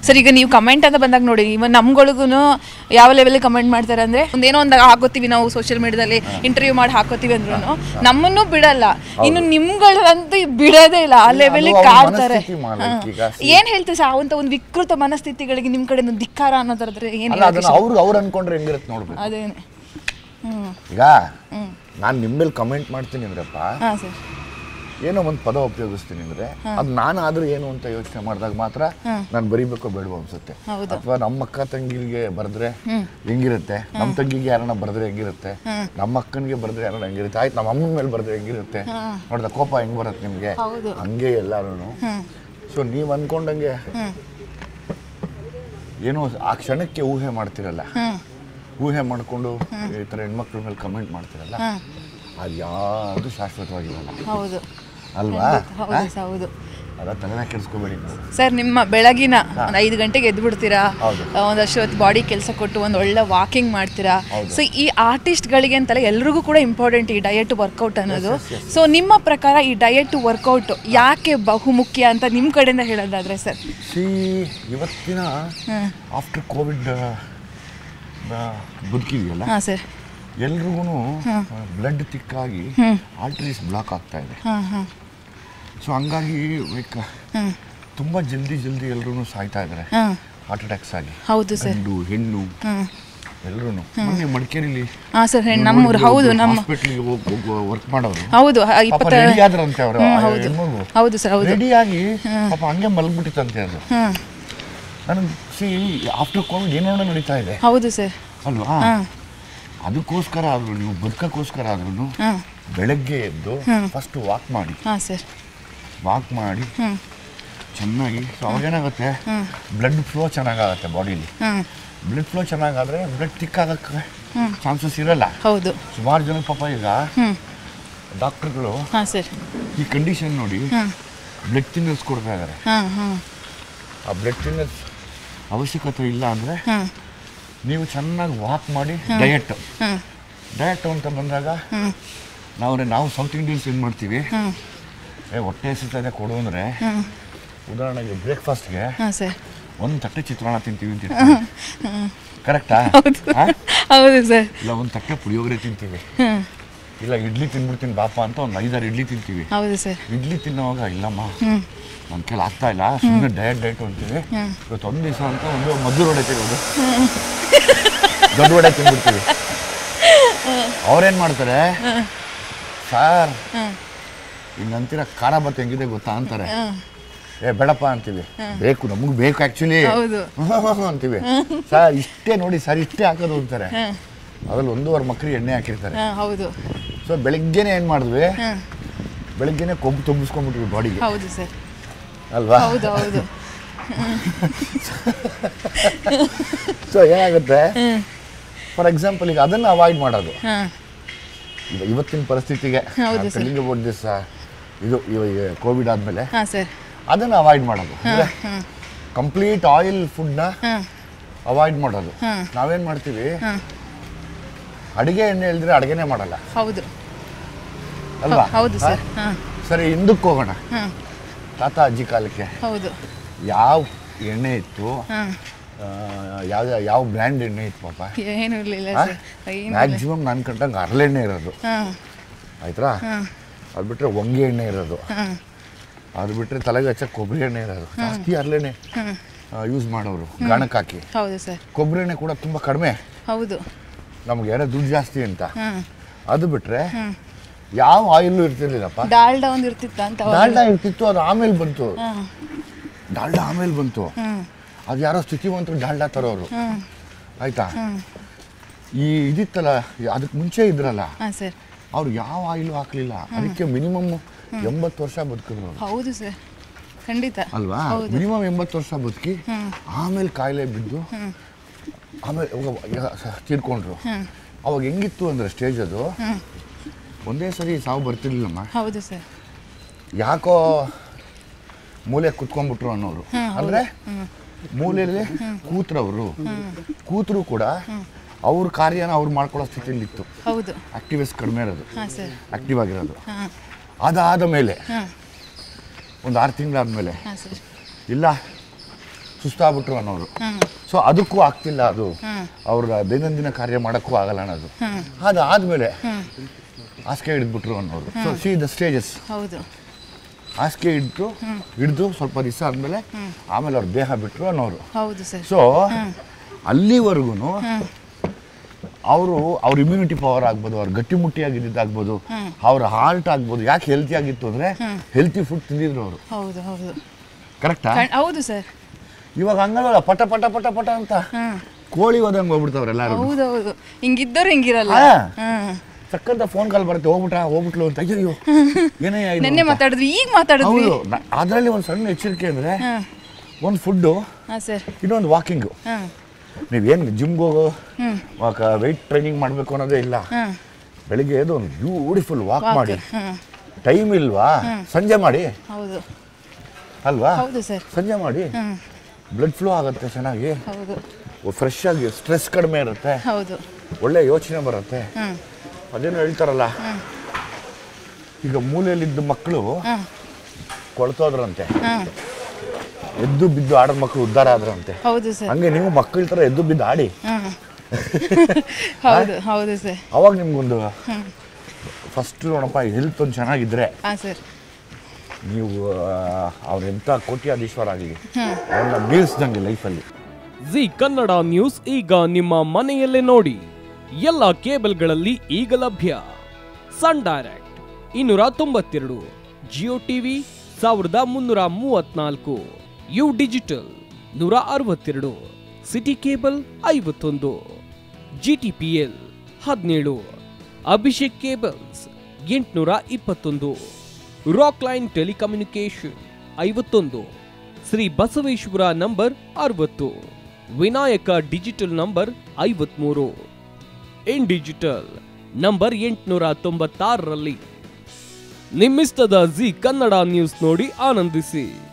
Sir ಈಗ ನೀವು comment ಅಂತ ಬಂದಾಗ ನೋಡಿ ಇವನ್ ನಮ್ಗಳಿಗೂ ಯಾವ ಲೆವೆಲ್ ಕಮೆಂಟ್ ಮಾಡ್ತಾರೆ ಅಂದರೆ ಒಂದೇನೋ ಒಂದು ಹಾಕೋತೀವಿ ನಾವು ಸೋಷಿಯಲ್ ಮೀಡಿಯಾದಲ್ಲಿ ಇಂಟರ್ವ್ಯೂ ಮಾಡಿ ಹಾಕೋತೀವಿ ಅಂದ್ರೂ ನಮ್ಮನ್ನು ಬಿಡಲ್ಲ, ಇನ್ನು ನಿಮ್ಗಳಂತೂ ಬಿಡೋದೇ ಇಲ್ಲ, ಆ ಲೆವೆಲಿಗೆ ಕಾಡ್ತಾರೆ. ಏನು ಹೇಳ್ತೀವಿ ಸರ್ ಅಂತ ಒಂದು ವಿಕೃತ ಮನಸ್ಥಿತಿಗಳಿಗೆ ನಿಮ್ಮ ಕಡೆ ಒಂದು ಧಿಕ್ಕಾರ ಅನ್ನೋದಾದ್ರೆ ಏನು ಅವ್ರು ಅನ್ಕೊಂಡ್ರೆ ಹೆಂಗಿರುತ್ತೆ ನೋಡ್ಬೇಕು. ಅದೇನೆ ಈಗ ನಾನು ನಿಮ್ಮ ಮೇಲೆ ಕಮೆಂಟ್ ಮಾಡ್ತೀನಿ ಅಂದ್ರಪ್ಪ, ಏನೋ ಒಂದು ಪದ ಉಪಯೋಗಿಸ್ತೀನಿ ಅಂದ್ರೆ ಅದು ನಾನು ಆದ್ರೂ ಏನು ಅಂತ ಯೋಚನೆ ಮಾಡಿದಾಗ ಮಾತ್ರ ನಾನು ಬರಿಬೇಕೋ ಬೇಡವೋ ಅನ್ಸುತ್ತೆ. ಅಥವಾ ನಮ್ಮ ಅಕ್ಕ ತಂಗಿಗೆ ಬರೆದ್ರೆ ಹೆಂಗಿರುತ್ತೆ, ನಮ್ಮ ತಂಗಿಗೆ ಯಾರನ್ನ ಬರೆದ್ರೆ ಹೆಂಗಿರುತ್ತೆ, ನಮ್ಮ ಅಕ್ಕನಿಗೆ ಬರೆದ್ರೆ ಯಾರನ್ನ ಹೆಂಗಿರುತ್ತೆ, ಆಯ್ತು ನಮ್ಮ ಅಮ್ಮನ ಮೇಲೆ ಬರೆದ್ರೆ ಹೆಂಗಿರುತ್ತೆ, ನೋಡ್ದ ಕೋಪ ಹೆಂಗ್ ಬರುತ್ತೆ ನಿಮ್ಗೆ, ಹಂಗೆ ಎಲ್ಲಾರು. ಸೊ ನೀವ್ ಅನ್ಕೊಂಡಂಗೆ ಏನೋ ಆ ಕ್ಷಣಕ್ಕೆ ಊಹೆ ಮಾಡ್ತಿರಲ್ಲ, ಊಹೆ ಮಾಡ್ಕೊಂಡು ಈ ತರ ಹೆಣ್ಮಕ್ಳ ಮೇಲೆ ಕಮೆಂಟ್ ಮಾಡ್ತಿರಲ್ಲ, ಅದು ಯಾವುದು ಶಾಶ್ವತವಾಗಿರಲ್ಲ ಅಲ್ವಾ? ಹೌದು. ಅದ ತಲೆನ ಕೆಡಿಸ್ಕೋಬೇಡಿ ಸರ್. ನಿಮ್ಮ ಬೆಳಗಿನ ಒಂದು 5 ಗಂಟೆಗೆ ಎದ್ದು ಬಿಡ್ತೀರಾ, ಒಂದಷ್ಟು ಹೊತ್ತು ಬಾಡಿ ಕೆಲಸ ಕೊಟ್ಟು ಒಂದು ಒಳ್ಳೆ ವಾಕಿಂಗ್ ಮಾಡ್ತೀರಾ. ಸೊ ಈ ಆರ್ಟಿಸ್ಟ್ಗಳಿಗೆ ಅಂತಲ್ಲ ಎಲ್ರಿಗೂ ಕೂಡ ಇಂಪಾರ್ಟೆಂಟ್ ಈ ಡಯಟ್ ವರ್ಕೌಟ್ ಅನ್ನೋದು. ಸೊ ನಿಮ್ಮ ಪ್ರಕಾರ ಈ ಡಯಟ್ ವರ್ಕೌಟ್ ಯಾಕೆ ಬಹುಮುಖ್ಯ ಅಂತ ನಿಮ್ಮ ಕಡೆಯಿಂದ ಹೇಳೋದಾದ್ರೆ ಸರ್? ಇವತ್ತಿನ ಆಫ್ಟರ್ ಕೋವಿಡ್ ಬದುಕಿದೆಯಲ್ಲ ಸರ್, ಎಲ್ರಿಗೂ ಬ್ಲಡ್ ತಿಕ್ಕಾಗಿ ಆರ್ಟರೀಸ್ ಬ್ಲಾಕ್ ಆಗ್ತಾ ಇದೆ. ಸೊ ಹಂಗಾಗಿ ಲೈಕ್ ತುಂಬ ಜಲ್ದಿ ಎಲ್ಲರೂ ಸಾಯ್ತಾ ಇದ್ದಾರೆ ಹಾರ್ಟ್ ಅಟ್ಯಾಕ್ಸ್ ಆಗಿ. ಹೌದು ಸರ್. ಹೆಣ್ಣು ಎಲ್ಲರೂ ಮೊನ್ನೆ ಮಡಿಕೇರಿಲಿ ನಮ್ಮೂರು ಹೌದು ನಮ್ಮ ಹಾಸ್ಪಿಟ್ಲಿಗೆ ವರ್ಕ್ ಮಾಡೋರು ಹೌದು ರೆಡಿ ಆದ್ರಂತೆ ಅವರು. ಹೌದು ಸರ್. ಹೌದು. ರೆಡಿಯಾಗಿ ಪಾಪ ಹಂಗೆ ಮಲಗ್ಬಿಟ್ಟಿತ್ತಂತೆ ಅದು. ನನಗೆ ಆಫ್ಟರ್ ಕೋವಿಡ್ ಏನೋ ನಡೀತಾ ಇದೆ. ಹೌದು ಸರ್. ಅಲ್ವಾ? ಅದಕ್ಕೋಸ್ಕರ ಆದ್ರೂ ನೀವು ಬದುಕೋಸ್ಕರ ಆದ್ರೂ ಬೆಳಗ್ಗೆ ಎದ್ದು ಫಸ್ಟ್ ವಾಕ್ ಮಾಡಿ. ವಾಕ್ ಮಾಡಿ ಚೆನ್ನಾಗಿ ಅವಾಗೇನಾಗುತ್ತೆ, ಬ್ಲಡ್ ಫ್ಲೋ ಚೆನ್ನಾಗಾಗುತ್ತೆ ಬಾಡಿಲಿ. ಬ್ಲಡ್ ಫ್ಲೋ ಚೆನ್ನಾಗಾದ್ರೆ ಬ್ಲಡ್ ತಿಕ್ಕಾಗಕ್ಕೆ ಚಾನ್ಸಸ್ ಇರಲ್ಲ. ಹೌದು. ಸುಮಾರು ಜನ ಪಾಪ ಈಗ ಡಾಕ್ಟರ್ಗಳು ಈ ಕಂಡೀಷನ್ ನೋಡಿ ಬ್ಲಡ್ ಥಿನ್ನರ್ಸ್ ಕೊಡ್ತಾ ಇದ್ದಾರೆ. ಆ ಬ್ಲಡ್ ಥಿನ್ನರ್ಸ್ ಅವಶ್ಯಕತೆ ಇಲ್ಲ ಅಂದರೆ ನೀವು ಚೆನ್ನಾಗಿ ವಾಕ್ ಮಾಡಿ ಡಯಟ್ ಅಂತ ಬಂದಾಗ ನಾವು ಸೌತ್ ಇಂಡಿಯನ್ಸ್ ಏನು ಮಾಡ್ತೀವಿ, ಹೊಟ್ಟೆ ಹಸಿತದೆ ಕೊಡು ಅಂದರೆ ಉದಾಹರಣೆಗೆ ಬ್ರೇಕ್ಫಾಸ್ಟ್ಗೆ ಒಂದು ತಟ್ಟೆ ಚಿತ್ರಾನ್ನ ತಿಂತೀವಿ ಅಂತೀವಿ, ಕರೆಕ್ಟಾ? ಹೌದು ಸರ್. ಇಲ್ಲ ಒಂದು ತಟ್ಟೆ ಪುಳಿಯೋಗರೆ ತಿಂತೀವಿ, ಇಲ್ಲ ಇಡ್ಲಿ ತಿನ್ಬಿಡ್ತೀನಿ ಬಾಪ ಅಂತ ಒಂದು 5-6 ಇಡ್ಲಿ ತಿಂತೀವಿ. ಹೌದು ಸರ್. ಇಡ್ಲಿ ತಿನ್ನೋವಾಗ ಇಲ್ಲಮ್ಮ ನನ್ನ ಕೈಲಿ ಆಗ್ತಾ ಇಲ್ಲ, ಸುಮ್ಮನೆ ಡಯಟ್ ಅಂತೀವಿ. ಇವತ್ತು ಒಂದು ದಿವಸ ಅಂತ ಒಂದು ಮದ್ದೂರು ವಡೆ ತಿನ್ನೋದು, ದೊಡ್ಡ ವಡೆ ತಿಂದ್ಬಿಡ್ತೀವಿ. ಅವ್ರೇನು ಮಾಡ್ತಾರೆ, ಸಾರ್ ಹಿಂಗಂತೀರ ಖಾರ ಬತ್ತೆ ಹೆಂಗಿದೆ ಗೊತ್ತಾ ಅಂತಾರೆ. ಬೇಡಪ್ಪ ಅಂತೀವಿ, ಬೇಕು ನಮಗೆ ಬೇಕು ಆ್ಯಕ್ಚುಲಿ ಅಂತೀವಿ. ಸರ್ ಇಷ್ಟೇ ನೋಡಿ ಸರ್ ಇಷ್ಟೇ ಹಾಕೋದು ಅಂತಾರೆ. ಅದ್ರಲ್ಲಿ 1.5 ಮಕ್ರಿ ಎಣ್ಣೆ ಹಾಕಿರ್ತಾರೆ. ಸೊ ಬೆಳಗ್ಗೆನೆ ಏನು ಮಾಡಿದ್ವಿ, ಬೆಳಗ್ಗೆನೆ ಕೊಬ್ಬು ತುಂಬಿಸ್ಕೊಂಡ್ಬಿಟ್ವಿ ಬಾಡಿಗೆ. ಹೌದು ಸರ್. ಅಲ್ವಾ? ಸೊ ಏನಾಗುತ್ತೆ, ಫಾರ್ ಎಕ್ಸಾಂಪಲ್ ಈಗ ಅದನ್ನು ಅವಾಯ್ಡ್ ಮಾಡೋದು ಇವತ್ತಿನ ಪರಿಸ್ಥಿತಿಗೆ ದಿವಸ ಇದು ಕೋವಿಡ್ ಆದಮೇಲೆ ಅದನ್ನು ಅವಾಯ್ಡ್ ಮಾಡೋದು, ಕಂಪ್ಲೀಟ್ ಆಯಿಲ್ ಫುಡ್ನ ಅವಾಯ್ಡ್ ಮಾಡೋದು. ನಾವೇನು ಮಾಡ್ತೀವಿ, ಅಡುಗೆ ಎಣ್ಣೆ ಇಲ್ದ್ರೆ ಅಡುಗೆನೇ ಮಾಡಲ್ಲ. ಹೌದು ಅಲ್ವಾ? ಹೌದು ಸರ್. ಸರಿ, ಹಿಂದಕ್ಕೆ ಹೋಗೋಣ. ತಾತ ಅಜ್ಜಿ ಕಾಲಕ್ಕೆ ಯಾವ ಎಣ್ಣೆ ಇತ್ತು, ಯಾವ ಬ್ರ್ಯಾಂಡ್ ಎಣ್ಣೆ ಇತ್ತು ಪಾಪ? ಏನು ಇರಲಿಲ್ಲ. ಮ್ಯಾಕ್ಸಿಮಮ್ ನಾನು ಕಂಡಂಗೆ ಹರಳೆಣ್ಣೆ ಇರೋದು, ಆಯ್ತಾ? ಅದು ಬಿಟ್ಟರೆ ಹೊಂಗೆ ಎಣ್ಣೆ ಇರೋದು, ಅದು ಬಿಟ್ಟರೆ ತಲೆಗೆ ಹಚ್ಚಕ್ಕೆ ಕೊಬ್ಬರಿ ಎಣ್ಣೆ ಇರೋದು. ಜಾಸ್ತಿ ಹರಳೆಣ್ಣೆ ಯೂಸ್ ಮಾಡೋರು ಗಾಣಕ್ಕೆ ಹಾಕಿ. ಹೌದು ಸರ್. ಕೊಬ್ಬರಿ ಎಣ್ಣೆ ಕೂಡ ತುಂಬ ಕಡಿಮೆ. ಹೌದು. ನಮ್ಗೆ ಏನೋ ದುಡ್ಡು ಜಾಸ್ತಿ ಅಂತ. ಅದು ಬಿಟ್ಟರೆ ಯಾವ ಆಯಿಲ್ ಇರ್ತಿರ್ಲಿಲ್ಲಪ್ಪ. ಡಾಲ್ಡಾ ಒಂದು ಇರ್ತಿತ್ತು ಅಂತ. ಡಾಲ್ಡಾ ಇರ್ತಿತ್ತು, ಅದು ಆಮೇಲೆ ಬಂತು. ಡಾಲ್ಡಾ ಆಮೇಲೆ ಬಂತು. ಅದು ಯಾರೋ ಸ್ಥಿತಿವಂತರು ಡಾಲ್ಡಾ ತರೋರು, ಆಯ್ತಾ? ಈ ಇದಿತ್ತಲ್ಲ, ಅದಕ್ಕೆ ಮುಂಚೆ ಇದ್ರಲ್ಲ, ಅವ್ರು ಯಾವ ಆಯಿಲು ಹಾಕ್ಲಿಲ್ಲ. ಅದಕ್ಕೆ ಮಿನಿಮಮ್ 80 ವರ್ಷ ಬದುಕಿದ್ರು. ಹೌದು ಸರ್, ಖಂಡಿತ ಅಲ್ವಾ? ಮಿನಿಮಮ್ 80 ವರ್ಷ ಬದುಕಿ ಆಮೇಲೆ ಕಾಯಿಲೆ ಬಿದ್ದು ಆಮೇಲೆ ತೀರ್ಕೊಂಡ್ರು. ಅವಾಗ ಹೆಂಗಿತ್ತು ಅಂದರೆ ಸ್ಟೇಜ್ ಅದು ಒಂದೇ ಸರಿ ಸಾವು ಬರ್ತಿರ್ಲಿಲ್ಲಮ್ಮ. ಹೌದು ಸರ್. ಯಾಕೋ ಮೂಲೆ ಕುತ್ಕೊಂಡ್ಬಿಟ್ರು ಅನ್ನೋರು, ಅಂದರೆ ಮೂಲೆಯಲ್ಲಿ ಕೂತರು ಕೂಡ ಅವ್ರ ಕಾರ್ಯನ ಅವ್ರು ಮಾಡ್ಕೊಳ್ಳೋ ಸ್ಥಿತಿಯಲ್ಲಿ ಇತ್ತು. ಆಕ್ಟಿವಿಸ್ಟ್ ಕಡಿಮೆ ಇರೋದು, ಆಕ್ಟಿವ್ ಆಗಿರೋದು. ಅದಾದ ಮೇಲೆ ಒಂದು 6 ತಿಂಗಳಾದ್ಮೇಲೆ ಇಲ್ಲ ಸುಸ್ತಾಗ್ಬಿಟ್ರು ಅನ್ನೋರು. ಸೊ ಅದಕ್ಕೂ ಆಗ್ತಿಲ್ಲ, ಅದು ಅವ್ರ ದೈನಂದಿನ ಕಾರ್ಯ ಮಾಡೋಕ್ಕೂ ಆಗಲ್ಲ ಅನ್ನೋದು. ಅದಾದ್ಮೇಲೆ ಹಾಸಿಗೆ ಹಿಡಿದ್ಬಿಟ್ರು ಅನ್ನೋರು. So see the stages. ಹೌದು, ಹಾಸಿಗೆ ಹಿಡಿದು ಸ್ವಲ್ಪ ದಿವಸ ಆದಮೇಲೆ ಆಮೇಲೆ ಅವ್ರ ದೇಹ ಬಿಟ್ಟರು ಅನ್ನೋರು. ಹೌದು ಸರ್. ಸೊ ಅಲ್ಲಿವರೆಗೂ ಅವ್ರ ಇಮ್ಯುನಿಟಿ ಪವರ್ ಆಗ್ಬೋದು, ಅವ್ರು ಗಟ್ಟಿಮುಟ್ಟಿಯಾಗಿದ್ದಾಗ್ಬೋದು, ಅವ್ರ ಹಾರ್ಟ್ ಆಗ್ಬೋದು. ಯಾಕೆ ಹೆಲ್ತಿ ಆಗಿತ್ತು ಅಂದರೆ ಹೆಲ್ತಿ ಫುಡ್ ತಿಂದಿದ್ರು ಅವರು. ಹೌದು ಹೌದು, ಕರೆಕ್ಟಾ? ಹೌದು ಸರ್. ಇವಾಗ ಹಂಗಲ್ಲ, ಪಟ ಪಟ ಪಟ ಪಟ ಅಂತ ಕೋಳಿ ಹೋದಂಗೆ ಹೋಗ್ಬಿಡ್ತಾವ್ರೆ ಎಲ್ಲರೂ. ಹೌದು ಹೌದು, ಹಿಂಗಿದ್ದವ್ರು ಹಿಂಗಿರಲ್ಲ. ಸಕ್ಕಂತ ಫೋನ್ ಕಾಲ್ ಬರುತ್ತೆ, ಹೋಗ್ಬಿಟ್ಲು ಅಂತ. ಅಯ್ಯೋ ಏನೇ ನೆನ್ನೆ ಮಾತಾಡಿದ್ವಿ, ಈಗ ಮಾತಾಡಿದ್ವಿ. ಹೌದು, ಅದರಲ್ಲಿ ಒಂದು ಸಣ್ಣ ಎಚ್ಚರಿಕೆ ಅಂದರೆ ಒಂದು ಫುಡ್ಡು, ಇನ್ನೊಂದು ವಾಕಿಂಗು. ನೀವೇನು ಜಿಮ್ಗೆ ಹೋಗೋ ವೆಯ್ಟ್ ಟ್ರೈನಿಂಗ್ ಮಾಡಬೇಕು ಅನ್ನೋದೇ ಇಲ್ಲ. ಬೆಳಿಗ್ಗೆ ಎದ್ದು ಒಂದು ಬ್ಯೂಟಿಫುಲ್ ವಾಕ್ ಮಾಡಿ. ಟೈಮ್ ಇಲ್ವಾ, ಸಂಜೆ ಮಾಡಿ. ಹೌದು ಅಲ್ವಾ? ಹೌದು ಸರ್, ಸಂಜೆ ಮಾಡಿ. ಬ್ಲಡ್ ಫ್ಲೋ ಆಗುತ್ತೆ ಚೆನ್ನಾಗಿ, ಹೌದು, ಫ್ರೆಶ್ ಆಗಿ, ಸ್ಟ್ರೆಸ್ ಕಡಿಮೆ ಇರುತ್ತೆ, ಹೌದು, ಒಳ್ಳೆ ಯೋಚನೆ ಬರುತ್ತೆ. ಅದೇನು ಹೇಳ್ತಾರಲ್ಲ, ಈಗ ಮೂಲೆಯಲ್ಲಿದ್ದ ಮಕ್ಕಳು ಕೊಳ್ತೋದ್ರಂತೆ, ಎದ್ದು ಬಿದ್ದು ಆಡೋ ಮಕ್ಕಳು ಉದ್ಧಾರ ಆದ್ರಂತೆ. ಹೌದು ಸರ್. ಹಂಗೆ ನೀವು ಮಕ್ಕಳ ಥರ ಎದ್ದು ಬಿದ್ದು ಆಡಿ. ಹೌದು ಹೌದು ಸರ್. ಅವಾಗ ನಿಮ್ಗೊಂದು ಫಸ್ಟ್ ನೋಡಪ್ಪ, ಹೆಲ್ತ್ ಒಂದು ಚೆನ್ನಾಗಿದ್ರೆ ನೀವು ಅವ್ರೆಂಥ ಕೋಟ್ಯಾಧೀಶ್ವರ ಆಗಲಿ, ಅವನ್ನ ಬೀಳಿಸ್ದಂಗೆ ಲೈಫಲ್ಲಿ. ಜಿ ಕನ್ನಡ ನ್ಯೂಸ್ ಈಗ ನಿಮ್ಮ ಮನೆಯಲ್ಲೇ ನೋಡಿ. ಎಲ್ಲ ಕೇಬಲ್ಗಳಲ್ಲಿ ಈಗ ಲಭ್ಯ. Sun Direct 292, Jio TV 1334, U Digital 162, city cable 51, GTPL 17, Abhishek cables 821, Rock Line Telecommunication 51, Shri Basaveshwara number 60, Vinayaka digital number 53, In Digital number 896ರಲ್ಲಿ. ನಿಮ್ಮಿಸ್ತದ ಜಿ ಕನ್ನಡ ನ್ಯೂಸ್ ನೋಡಿ ಆನಂದಿಸಿ.